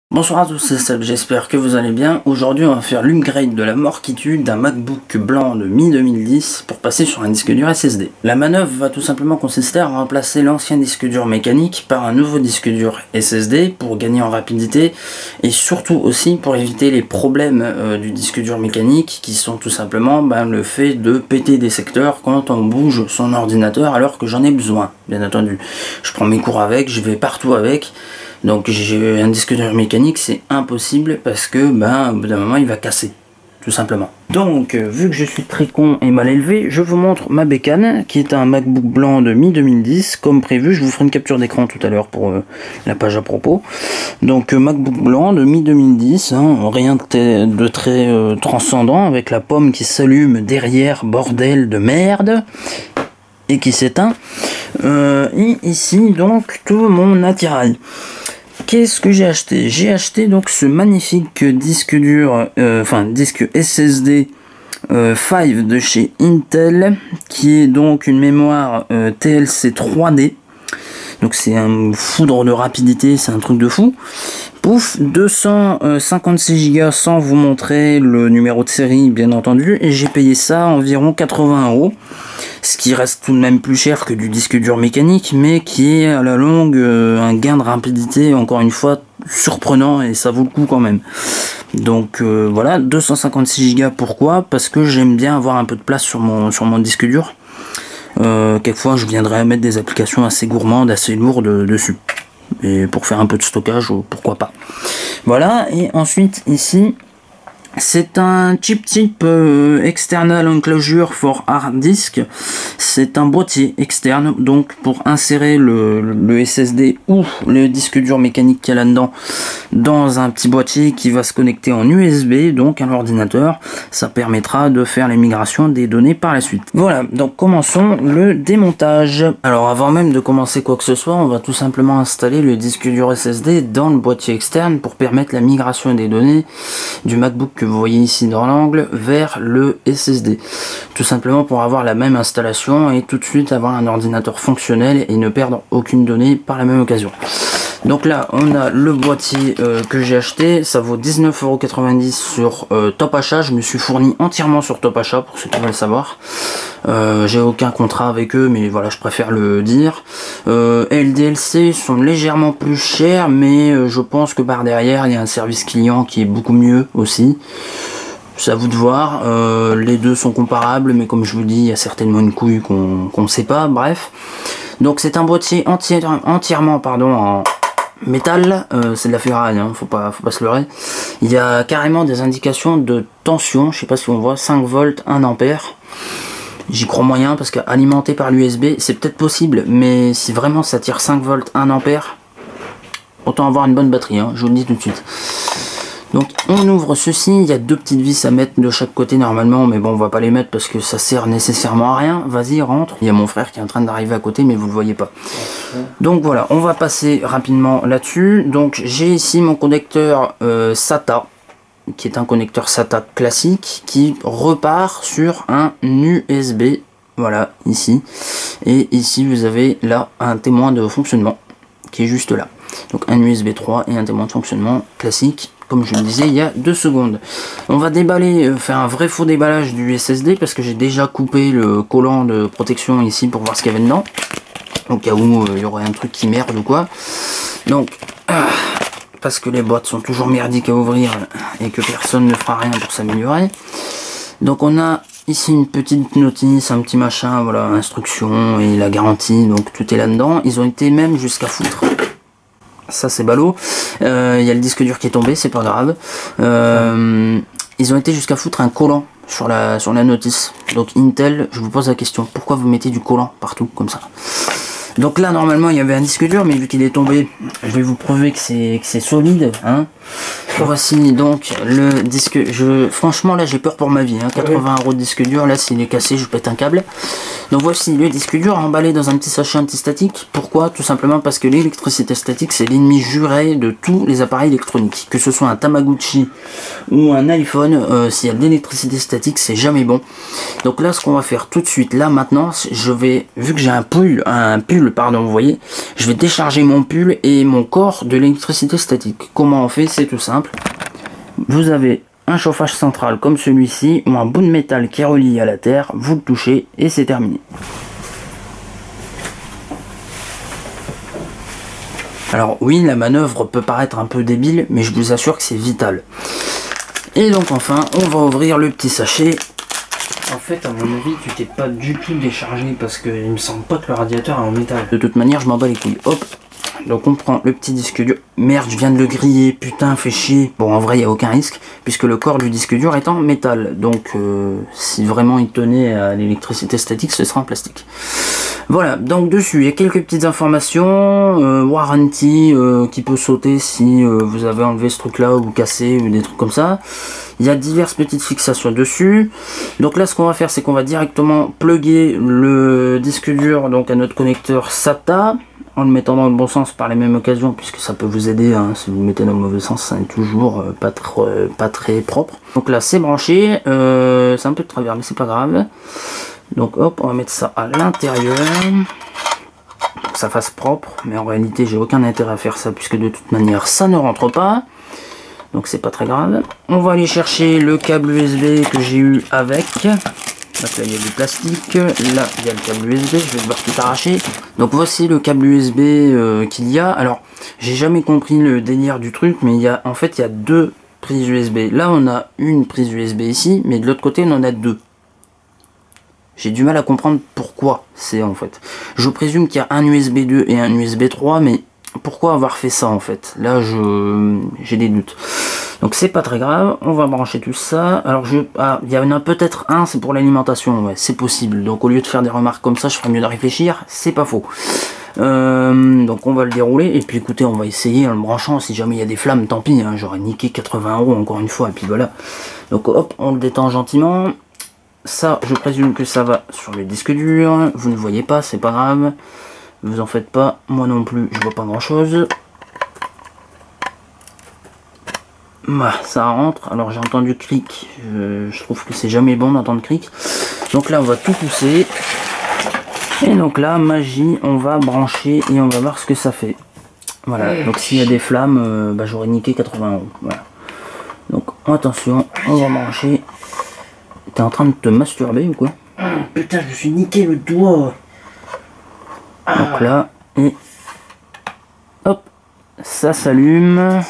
Bonsoir à tous, c'est Seb, j'espère que vous allez bien. Aujourd'hui on va faire l'upgrade de la mort qui tue d'un MacBook blanc de mi-2010 pour passer sur un disque dur SSD. La manœuvre va tout simplement consister à remplacer l'ancien disque dur mécanique par un nouveau disque dur SSD pour gagner en rapidité et surtout aussi pour éviter les problèmes du disque dur mécanique qui sont tout simplement le fait de péter des secteurs quand on bouge son ordinateur alors que j'en ai besoin, bien entendu. Je prends mes cours avec, je vais partout avec. Donc j'ai un disque dur mécanique, c'est impossible parce que au bout d'un moment il va casser, tout simplement. Donc vu que je suis très con et mal élevé, je vous montre ma bécane qui est un MacBook blanc de mi-2010 comme prévu. Je vous ferai une capture d'écran tout à l'heure pour la page à propos. Donc MacBook blanc de mi-2010, rien de très transcendant, avec la pomme qui s'allume derrière, bordel de merde, et qui s'éteint. Et ici donc tout mon attirail. Qu'est-ce que j'ai acheté? J'ai acheté donc ce magnifique disque dur, disque SSD 5 de chez Intel, qui est donc une mémoire TLC 3D. Donc c'est un foudre de rapidité, c'est un truc de fou. Pouf, 256 Go sans vous montrer le numéro de série bien entendu, et j'ai payé ça environ 80 €, ce qui reste tout de même plus cher que du disque dur mécanique, mais qui est à la longue un gain de rapidité encore une fois surprenant, et ça vaut le coup quand même. Donc voilà, 256 Go, pourquoi? Parce que j'aime bien avoir un peu de place sur mon disque dur. Quelquefois je viendrai mettre des applications assez gourmandes, assez lourdes dessus, et pour faire un peu de stockage, pourquoi pas. Voilà, et ensuite ici c'est un chip type external enclosure for hard disk. C'est un boîtier externe, donc pour insérer le SSD ou le disque dur mécanique qu'il y a là-dedans dans un petit boîtier qui va se connecter en USB, donc à l'ordinateur. Ça permettra de faire les migrations des données par la suite. Voilà, donc commençons le démontage. Alors avant même de commencer quoi que ce soit, on va tout simplement installer le disque dur SSD dans le boîtier externe pour permettre la migration des données du MacBook que vous voyez ici dans l'angle vers le SSD, tout simplement pour avoir la même installation et tout de suite avoir un ordinateur fonctionnel et ne perdre aucune donnée par la même occasion. Donc là on a le boîtier que j'ai acheté, ça vaut 19,90 € sur Top Achat. Je me suis fourni entièrement sur Top Achat pour ceux qui veulent savoir. J'ai aucun contrat avec eux, mais voilà, je préfère le dire. LDLC sont légèrement plus chers, mais je pense que par derrière il y a un service client qui est beaucoup mieux aussi. C'est à vous de voir. Les deux sont comparables, mais comme je vous dis, il y a certainement une couille qu'on ne sait pas. Bref, donc c'est un boîtier entièrement en métal, c'est de la ferraille, faut pas se leurrer. Il y a carrément des indications de tension, je sais pas si on voit, 5 volts, 1 ampère. J'y crois moyen parce qu'alimenté par l'USB, c'est peut-être possible, mais si vraiment ça tire 5 volts, 1 ampère, autant avoir une bonne batterie, je vous le dis tout de suite. Donc on ouvre ceci, il y a deux petites vis à mettre de chaque côté normalement, mais bon on va pas les mettre parce que ça sert nécessairement à rien. Vas-y, rentre. Il y a mon frère qui est en train d'arriver à côté, mais vous le voyez pas. Donc voilà, on va passer rapidement là-dessus. Donc j'ai ici mon connecteur SATA, qui est un connecteur SATA classique qui repart sur un USB, voilà, ici. Et ici vous avez là un témoin de fonctionnement qui est juste là. Donc un USB 3 et un témoin de fonctionnement classique, comme je le disais il y a 2 secondes. On va déballer, faire un vrai faux déballage du SSD parce que j'ai déjà coupé le collant de protection ici pour voir ce qu'il y avait dedans, au cas où il y aurait un truc qui merde ou quoi. Donc parce que les boîtes sont toujours merdiques à ouvrir et que personne ne fera rien pour s'améliorer. Donc on a ici une petite notice, un petit machin, voilà, instruction et la garantie, donc tout est là-dedans. Ils ont été même jusqu'à foutre, ça c'est ballot, il y a le disque dur qui est tombé, c'est pas grave. Ils ont été jusqu'à foutre un collant sur la notice. Donc Intel, je vous pose la question, pourquoi vous mettez du collant partout comme ça? Donc là normalement il y avait un disque dur, mais vu qu'il est tombé, je vais vous prouver que c'est solide, Voici donc le disque. Franchement là j'ai peur pour ma vie, 80 € de disque dur, là s'il est cassé je pète un câble. Donc voici le disque dur emballé dans un petit sachet antistatique. Pourquoi? Tout simplement parce que l'électricité statique c'est l'ennemi juré de tous les appareils électroniques. Que ce soit un Tamagotchi ou un iPhone, s'il y a de l'électricité statique c'est jamais bon. Donc là ce qu'on va faire tout de suite, là maintenant, je vais, vu que j'ai un pull pull, pardon, vous voyez, je vais décharger mon pull et mon corps de l'électricité statique. Comment on fait? C'est tout simple. Vous avez un chauffage central comme celui-ci ou un bout de métal qui est relié à la terre, vous le touchez et c'est terminé. Alors oui, la manœuvre peut paraître un peu débile, mais je vous assure que c'est vital. Et donc enfin, on va ouvrir le petit sachet. En fait, à mon avis, tu t'es pas du tout déchargé parce que il me semble pas que le radiateur est en métal. De toute manière, je m'en bats les couilles. Hop. Donc on prend le petit disque dur. Merde, je viens de le griller, putain, fait chier. Bon, en vrai, il n'y a aucun risque, puisque le corps du disque dur est en métal. Donc, si vraiment il tenait à l'électricité statique, ce sera en plastique. Voilà, donc dessus, il y a quelques petites informations. Warranty qui peut sauter si vous avez enlevé ce truc-là ou cassé ou des trucs comme ça. Il y a diverses petites fixations dessus. Donc là, ce qu'on va faire, c'est qu'on va directement plugger le disque dur donc à notre connecteur SATA. En le mettant dans le bon sens par les mêmes occasions, puisque ça peut vous aider, hein, si vous le mettez dans le mauvais sens, ça n'est toujours pas très propre. Donc là c'est branché, c'est un peu de travers mais c'est pas grave. Donc hop, on va mettre ça à l'intérieur, pour que ça fasse propre, mais en réalité j'ai aucun intérêt à faire ça, puisque de toute manière ça ne rentre pas. Donc c'est pas très grave. On va aller chercher le câble USB que j'ai eu avec. Donc là il y a du plastique, là il y a le câble USB, je vais devoir tout arracher. Donc voici le câble USB qu'il y a. Alors j'ai jamais compris le délire du truc, mais en fait il y a deux prises USB. Là on a une prise USB ici, mais de l'autre côté on en a deux. J'ai du mal à comprendre pourquoi c'est en fait. Je présume qu'il y a un USB 2 et un USB 3, mais pourquoi avoir fait ça en fait? Là j'ai des doutes. Donc c'est pas très grave, on va brancher tout ça. Alors il y en a peut-être un, c'est pour l'alimentation, ouais, c'est possible. Donc au lieu de faire des remarques comme ça, je ferais mieux de réfléchir, c'est pas faux. Donc on va le dérouler, et puis écoutez, on va essayer en le branchant, si jamais il y a des flammes, tant pis, hein, j'aurais niqué 80 € encore une fois, et puis voilà. Donc hop, on le détend gentiment. Ça, je présume que ça va sur le disque dur, vous ne voyez pas, c'est pas grave. Vous en faites pas, moi non plus, je vois pas grand chose. Bah, ça rentre, alors j'ai entendu clic, je trouve que c'est jamais bon d'entendre clic. Donc là on va tout pousser. Et donc là, magie, on va brancher et on va voir ce que ça fait. Voilà, donc s'il y a des flammes, bah, j'aurais niqué 80 €. Voilà. Donc attention, on va brancher. T'es en train de te masturber ou quoi? Putain, je me suis niqué le doigt. Donc là, et hop, ça s'allume.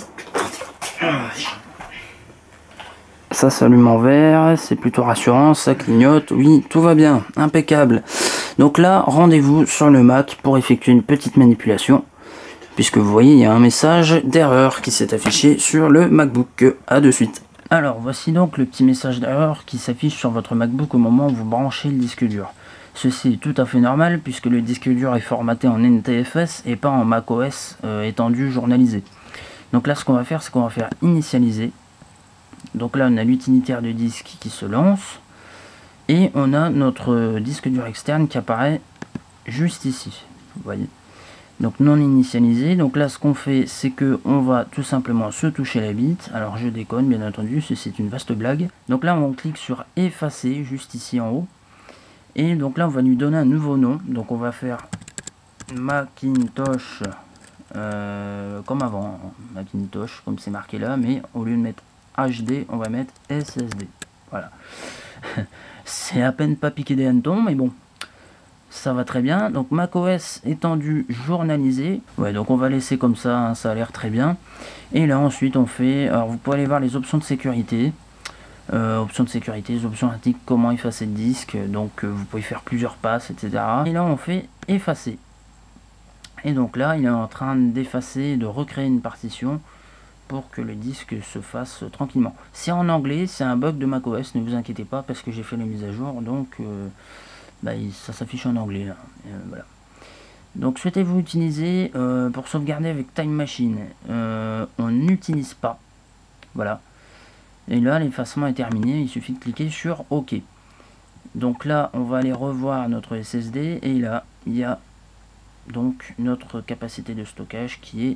Ça s'allume en vert, c'est plutôt rassurant, ça clignote, oui, tout va bien, impeccable. Donc là, rendez-vous sur le Mac pour effectuer une petite manipulation, puisque vous voyez, il y a un message d'erreur qui s'est affiché sur le MacBook. À de suite. Alors, voici donc le petit message d'erreur qui s'affiche sur votre MacBook au moment où vous branchez le disque dur. Ceci est tout à fait normal, puisque le disque dur est formaté en NTFS et pas en macOS étendu journalisé. Donc là, ce qu'on va faire, c'est qu'on va faire initialiser. Donc là, on a l'utilitaire de disque qui se lance. Et on a notre disque dur externe qui apparaît juste ici. Vous voyez. Donc non initialisé. Donc là, ce qu'on fait, c'est que on va tout simplement se toucher la bite. Alors je déconne, bien entendu, c'est une vaste blague. Donc là, on clique sur effacer, juste ici en haut. Et donc là, on va lui donner un nouveau nom. Donc on va faire Macintosh, comme avant, Macintosh, comme c'est marqué là. Mais au lieu de mettre HD, on va mettre SSD. Voilà. C'est à peine pas piqué des hannetons, mais bon, ça va très bien. Donc macOS étendu journalisé. Ouais, donc on va laisser comme ça, hein, ça a l'air très bien. Et là ensuite on fait, alors vous pouvez aller voir les options de sécurité. Options de sécurité, les options indiquent comment effacer le disque. Donc vous pouvez faire plusieurs passes, etc. Et là on fait effacer. Et donc là il est en train d'effacer, de recréer une partition pour que le disque se fasse tranquillement. C'est en anglais, c'est un bug de macOS, ne vous inquiétez pas, parce que j'ai fait la mise à jour, donc bah, ça s'affiche en anglais. Là. Voilà. Donc souhaitez-vous utiliser pour sauvegarder avec Time Machine? On n'utilise pas. Voilà. Et là, l'effacement est terminé, il suffit de cliquer sur OK. Donc là, on va aller revoir notre SSD, et là, il y a donc notre capacité de stockage qui est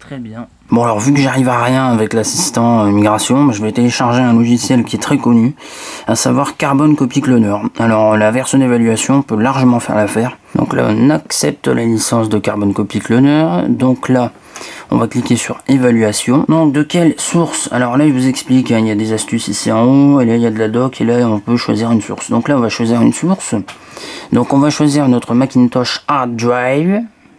Très bien. Bon alors vu que j'arrive à rien avec l'assistant migration, je vais télécharger un logiciel qui est très connu, à savoir Carbon Copy Cloner. Alors la version d'évaluation peut largement faire l'affaire. Donc là on accepte la licence de Carbon Copy Cloner. Donc là on va cliquer sur évaluation. Donc de quelle source? Alors là il vous explique, hein, il y a des astuces ici en haut, et là il y a de la doc, et là on peut choisir une source. Donc là on va choisir une source. Donc on va choisir notre Macintosh Hard Drive.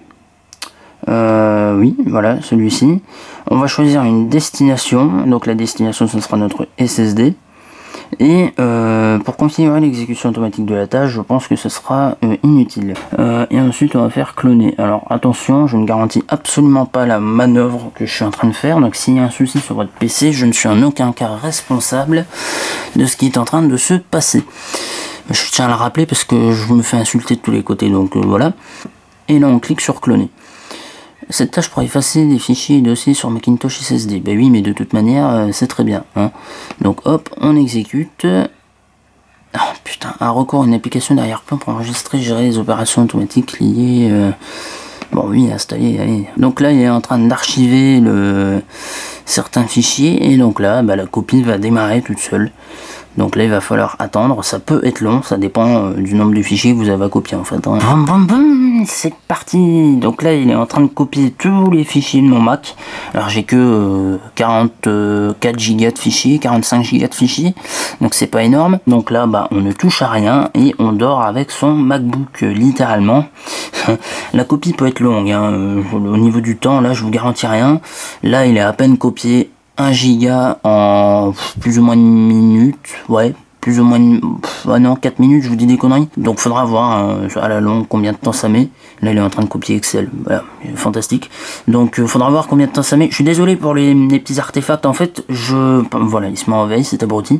Oui, voilà, celui-ci. On va choisir une destination. Donc la destination, ce sera notre SSD. Et pour configurer l'exécution automatique de la tâche, je pense que ce sera inutile. Et ensuite, on va faire cloner. Alors attention, je ne garantis absolument pas la manœuvre que je suis en train de faire. Donc s'il y a un souci sur votre PC, je ne suis en aucun cas responsable de ce qui est en train de se passer. Je tiens à le rappeler parce que je me fais insulter de tous les côtés. Donc voilà. Et là, on clique sur cloner. Cette tâche pour effacer des fichiers et dossiers sur Macintosh SSD. Ben oui, mais de toute manière, c'est très bien. Hein. Donc hop, on exécute. Ah putain, un recours à une application d'arrière-plan pour enregistrer et gérer les opérations automatiques liées. Bon oui, installé, allez. Donc là, il est en train d'archiver certains fichiers. Et donc là, bah, la copie va démarrer toute seule. Donc là il va falloir attendre, ça peut être long, ça dépend du nombre de fichiers que vous avez à copier en fait. Hein. Boum, boum, boum, c'est parti. Donc là il est en train de copier tous les fichiers de mon Mac. Alors j'ai que 44 Go de fichiers, 45 Go de fichiers, donc c'est pas énorme. Donc là bah on ne touche à rien et on dort avec son MacBook littéralement. La copie peut être longue, hein. Au niveau du temps là je vous garantis rien. Là il est à peine copié 1 giga en plus ou moins une minute, ouais, plus ou moins non, 4 minutes, je vous dis des conneries. Donc faudra voir à la longue combien de temps ça met. Là il est en train de copier Excel, voilà, fantastique. Donc faudra voir combien de temps ça met. Je suis désolé pour les petits artefacts, en fait, voilà, il se met en veille, c'est abruti.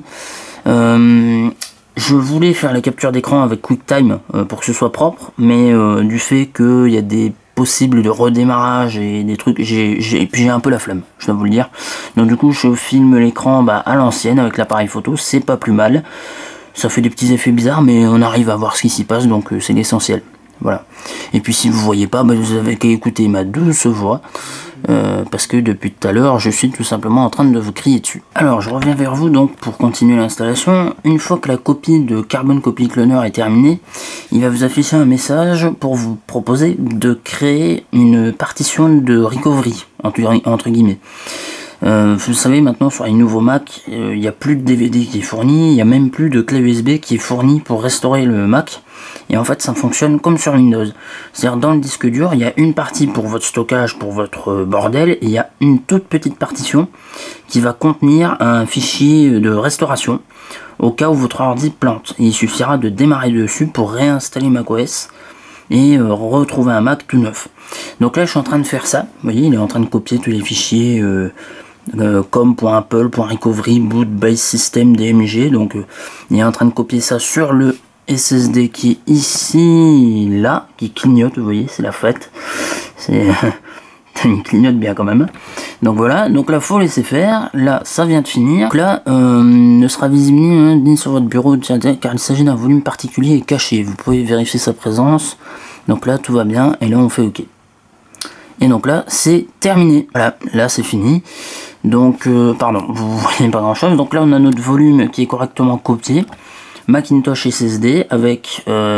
Je voulais faire la capture d'écran avec QuickTime pour que ce soit propre, mais du fait qu'il y a des possible de redémarrage et des trucs, j'ai un peu la flemme, je dois vous le dire. Donc du coup je filme l'écran à l'ancienne avec l'appareil photo, c'est pas plus mal, ça fait des petits effets bizarres mais on arrive à voir ce qui s'y passe, donc c'est l'essentiel. Voilà. Et puis si vous voyez pas, vous avez qu'à écouter ma douce voix, parce que depuis tout à l'heure je suis tout simplement en train de vous crier dessus. Alors je reviens vers vous donc pour continuer l'installation. Une fois que la copie de Carbon Copy Cloner est terminée, il va vous afficher un message pour vous proposer de créer une partition de recovery entre guillemets. Vous savez maintenant sur les nouveaux Mac, il n'y a plus de DVD qui est fourni, il n'y a même plus de clé USB qui est fournie pour restaurer le Mac. Et en fait ça fonctionne comme sur Windows. C'est-à-dire dans le disque dur, il y a une partie pour votre stockage, pour votre bordel, et il y a une toute petite partition qui va contenir un fichier de restauration au cas où votre ordi plante. Et il suffira de démarrer dessus pour réinstaller macOS et retrouver un Mac tout neuf. Donc là je suis en train de faire ça, vous voyez il est en train de copier tous les fichiers com.apple.recovery boot base system dmg, donc il est en train de copier ça sur le SSD qui est ici, là, qui clignote, vous voyez, c'est la fête, c'est il clignote bien quand même. Donc voilà, donc là faut laisser faire, là ça vient de finir, donc là ne sera visible ni sur votre bureau car il s'agit d'un volume particulier et caché, vous pouvez vérifier sa présence, donc là tout va bien et là on fait OK. Et donc là c'est terminé, voilà, là c'est fini. Donc pardon, vous voyez pas grand chose, donc là on a notre volume qui est correctement copié, Macintosh SSD avec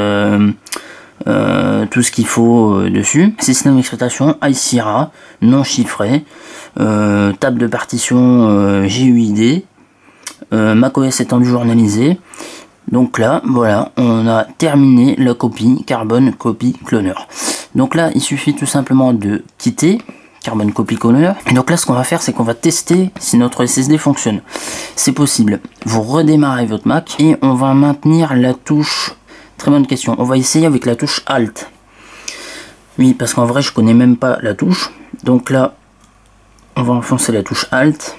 tout ce qu'il faut dessus, système d'exploitation iSierra non chiffré, table de partition GUID, macOS étendu journalisé. Donc là voilà, on a terminé la copie Carbon Copy Cloner. Donc là il suffit tout simplement de quitter Carbon Copy Cloner. Et donc là ce qu'on va faire c'est qu'on va tester si notre SSD fonctionne. C'est possible. Vous redémarrez votre Mac et on va maintenir la touche. Très bonne question. On va essayer avec la touche Alt. Oui, parce qu'en vrai je connais même pas la touche. Donc là on va enfoncer la touche Alt.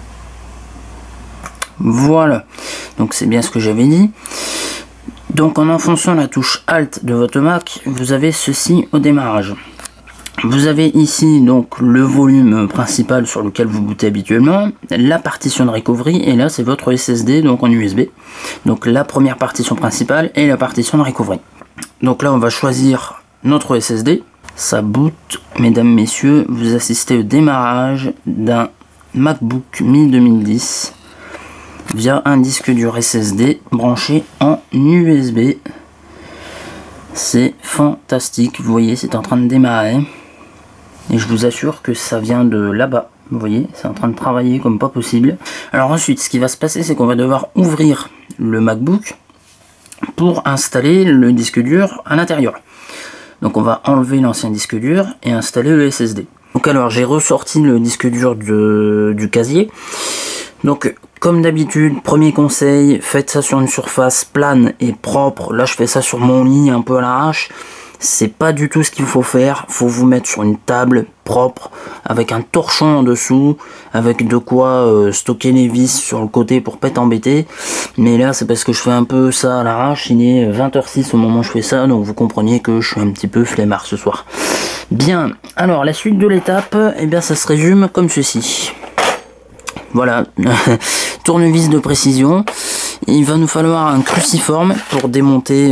Voilà. Donc c'est bien ce que j'avais dit. Donc en enfonçant la touche Alt de votre Mac, vous avez ceci au démarrage. Vous avez ici donc le volume principal sur lequel vous bootez habituellement, la partition de recovery, et là c'est votre SSD donc en USB. Donc la première partition principale et la partition de recovery. Donc là on va choisir notre SSD. Ça boot, mesdames, messieurs, vous assistez au démarrage d'un MacBook Mi 2010 via un disque dur SSD branché en USB. C'est fantastique, vous voyez, c'est en train de démarrer. Et je vous assure que ça vient de là-bas. Vous voyez, c'est en train de travailler comme pas possible. Alors ensuite, ce qui va se passer, c'est qu'on va devoir ouvrir le MacBook pour installer le disque dur à l'intérieur. Donc on va enlever l'ancien disque dur et installer le SSD. Donc alors j'ai ressorti le disque dur du casier. Donc comme d'habitude, premier conseil, faites ça sur une surface plane et propre. Là je fais ça sur mon lit un peu à l'arrache. C'est pas du tout ce qu'il faut faire. Faut vous mettre sur une table propre avec un torchon en dessous, avec de quoi stocker les vis sur le côté pour pas être embêté. Mais là c'est parce que je fais un peu ça à l'arrache. Il est 20h06 au moment où je fais ça, donc vous compreniez que je suis un petit peu flemmard ce soir. Bien, alors la suite de l'étape, eh bien ça se résume comme ceci. Voilà, tournevis de précision. Il va nous falloir un cruciforme pour démonter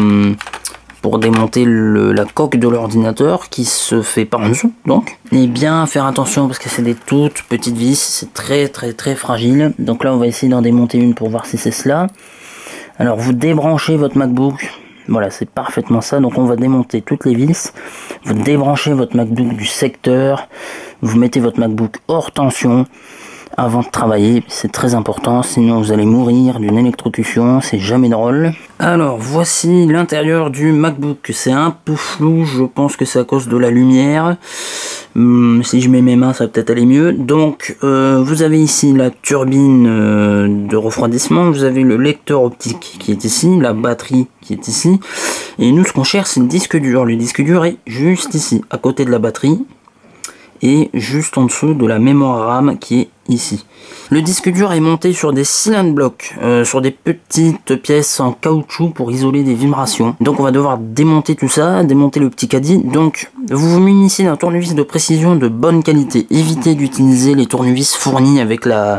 la coque de l'ordinateur qui se fait par en dessous, donc. Et bien faire attention parce que c'est des toutes petites vis, c'est très fragile. Donc là on va essayer d'en démonter une pour voir si c'est cela. Alors vous débranchez votre MacBook, voilà c'est parfaitement ça. Donc on va démonter toutes les vis, vous débranchez votre MacBook du secteur, vous mettez votre MacBook hors tension avant de travailler, c'est très important, sinon vous allez mourir d'une électrocution, c'est jamais drôle. Alors voici l'intérieur du MacBook, c'est un peu flou, je pense que c'est à cause de la lumière. Si je mets mes mains ça va peut-être aller mieux. Donc vous avez ici la turbine de refroidissement, vous avez le lecteur optique qui est ici, la batterie qui est ici, et nous ce qu'on cherche c'est le disque dur. Le disque dur est juste ici, à côté de la batterie, et juste en dessous de la mémoire RAM qui est ici. Le disque dur est monté sur des cylindres blocs, sur des petites pièces en caoutchouc pour isoler des vibrations. Donc on va devoir démonter tout ça, démonter le petit caddie. Donc vous vous munissez d'un tournevis de précision de bonne qualité. Évitez d'utiliser les tournevis fournis avec la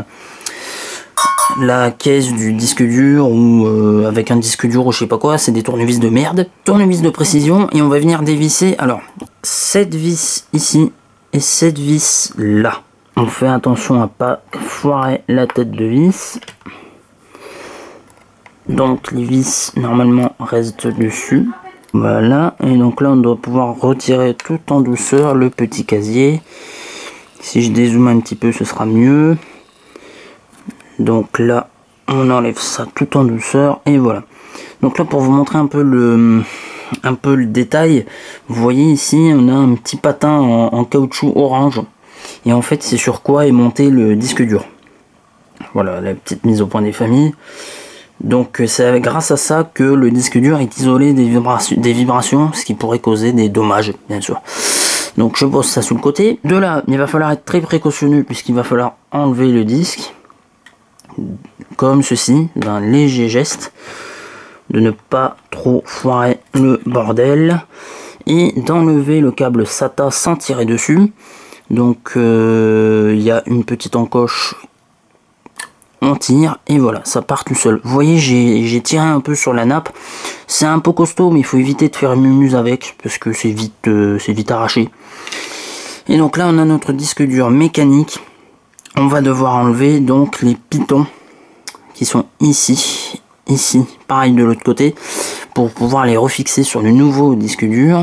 caisse du disque dur ou avec un disque dur ou je sais pas quoi, c'est des tournevis de merde. Tournevis de précision, et on va venir dévisser, alors cette vis ici et cette vis là. On fait attention à pas foirer la tête de vis. Donc les vis normalement restent dessus. Voilà, et donc là on doit pouvoir retirer tout en douceur le petit casier. Si je dézoome un petit peu ce sera mieux. Donc là on enlève ça tout en douceur et voilà. Donc là pour vous montrer un peu le détail, vous voyez ici on a un petit patin en caoutchouc orange. Et en fait c'est sur quoi est monté le disque dur. Voilà la petite mise au point des familles. Donc c'est grâce à ça que le disque dur est isolé des vibrations, ce qui pourrait causer des dommages bien sûr. Donc je pose ça sous le côté. De là il va falloir être très précautionneux puisqu'il va falloir enlever le disque. Comme ceci, d'un léger geste. De ne pas trop foirer le bordel. Et d'enlever le câble SATA sans tirer dessus. Donc il y a une petite encoche, on tire et voilà, ça part tout seul. Vous voyez, j'ai tiré un peu sur la nappe, c'est un peu costaud mais il faut éviter de faire une mumuse avec parce que c'est vite arraché. Et donc là on a notre disque dur mécanique. On va devoir enlever donc les pitons qui sont ici, pareil de l'autre côté, pour pouvoir les refixer sur le nouveau disque dur.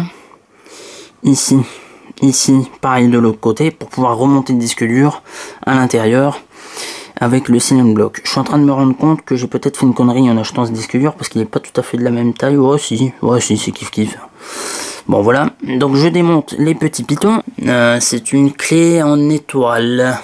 Ici, pareil de l'autre côté, pour pouvoir remonter le disque dur à l'intérieur avec le cylindre bloc. Je suis en train de me rendre compte que j'ai peut-être fait une connerie en achetant ce disque dur parce qu'il n'est pas tout à fait de la même taille. Ouais si, c'est kiff. Bon voilà, donc je démonte les petits pitons. C'est une clé en étoile.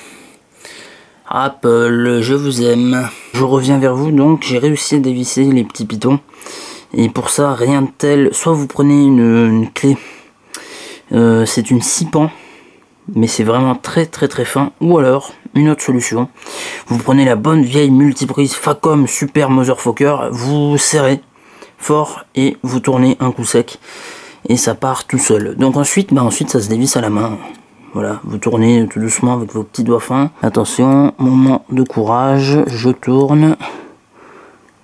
Apple, je vous aime. Je reviens vers vous, donc j'ai réussi à dévisser les petits pitons. Et pour ça, rien de tel, soit vous prenez une clé, c'est une 6 pans, mais c'est vraiment très fin, ou alors, une autre solution, vous prenez la bonne vieille multiprise Facom Super Motherfucker, vous serrez fort et vous tournez un coup sec, et ça part tout seul. Donc ensuite ça se dévisse à la main. Voilà, vous tournez tout doucement avec vos petits doigts fins. Attention, moment de courage, je tourne.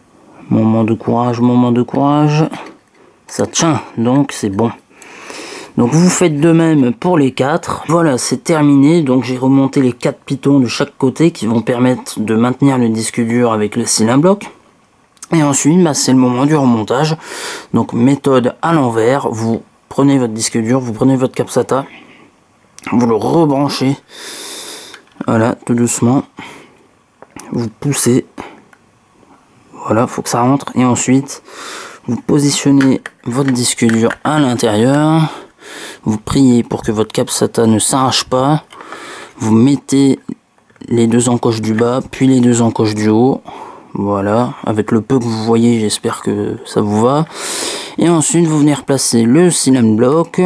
Moment de courage. Ça tient, donc c'est bon. Donc vous faites de même pour les 4. Voilà, c'est terminé. Donc j'ai remonté les 4 pitons de chaque côté qui vont permettre de maintenir le disque dur avec le cylindre bloc. Et ensuite, bah, c'est le moment du remontage. Donc méthode à l'envers, vous prenez votre disque dur, vous prenez votre cap SATA, vous le rebranchez. Voilà, tout doucement. Vous poussez. Voilà, faut que ça rentre. Et ensuite, vous positionnez votre disque dur à l'intérieur. Vous priez pour que votre cap SATA ne s'arrache pas. Vous mettez les 2 encoches du bas, puis les 2 encoches du haut. Voilà, avec le peu que vous voyez, j'espère que ça vous va. Et ensuite, vous venez replacer le cylindre bloc.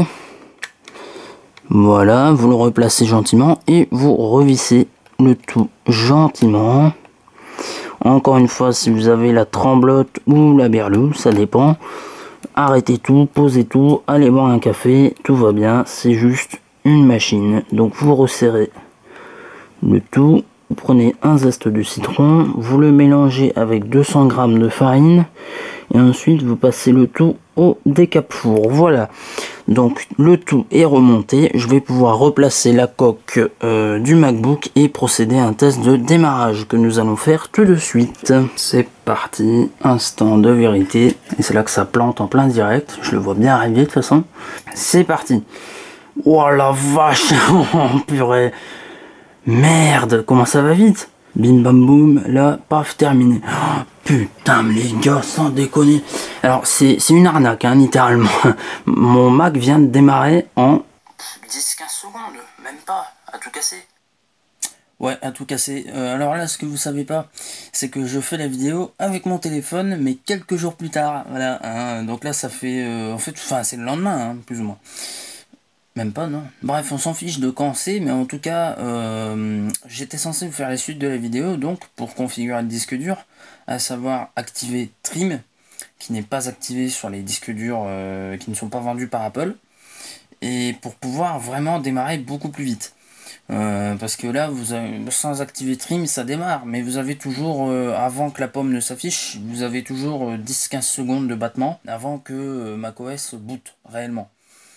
Voilà, vous le replacez gentiment et vous revissez le tout gentiment. Encore une fois, si vous avez la tremblote ou la berlue, ça dépend. Arrêtez tout, posez tout, allez boire un café, tout va bien, c'est juste une machine. Donc vous resserrez le tout, vous prenez un zeste de citron, vous le mélangez avec 200 g de farine et ensuite vous passez le tout au décape-four. Voilà, donc le tout est remonté, je vais pouvoir replacer la coque du MacBook et procéder à un test de démarrage que nous allons faire tout de suite. C'est parti, instant de vérité, et c'est là que ça plante en plein direct, je le vois bien arriver de toute façon. C'est parti. Oh la vache, oh purée, merde, comment ça va vite. Bim bam boum, là, paf, terminé. Oh, putain, mais les gars, sans déconner. Alors, c'est une arnaque, hein, littéralement. Mon Mac vient de démarrer en 10-15 secondes, même pas, à tout casser. Ouais, à tout casser. Alors là, ce que vous savez pas, c'est que je fais la vidéo avec mon téléphone, mais quelques jours plus tard. Voilà, hein, donc là, ça fait... en fait, enfin, c'est le lendemain, hein, plus ou moins. Même pas, non. Bref, on s'en fiche de quand c'est, mais en tout cas, j'étais censé vous faire la suite de la vidéo, donc pour configurer le disque dur, à savoir activer Trim, qui n'est pas activé sur les disques durs qui ne sont pas vendus par Apple, et pour pouvoir vraiment démarrer beaucoup plus vite. Parce que là, vous avez, sans activer Trim, ça démarre, mais vous avez toujours, avant que la pomme ne s'affiche, vous avez toujours 10-15 secondes de battement avant que macOS boot réellement.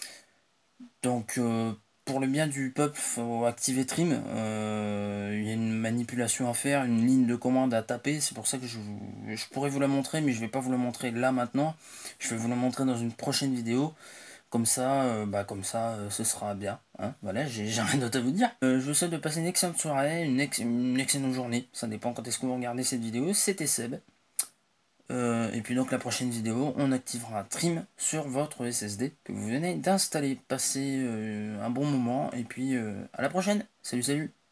Donc pour le bien du peuple, faut activer Trim. Il y a une manipulation à faire, une ligne de commande à taper. C'est pour ça que je pourrais vous la montrer, mais je vais pas vous la montrer là maintenant. Je vais vous la montrer dans une prochaine vidéo. Comme ça, ce sera bien. Hein, voilà, j'ai rien d'autre à vous dire. Je vous souhaite de passer une excellente soirée, une excellente journée. Ça dépend quand est-ce que vous regardez cette vidéo. C'était Seb. Et puis donc la prochaine vidéo, on activera Trim sur votre SSD que vous venez d'installer. Passez un bon moment et puis à la prochaine. Salut salut.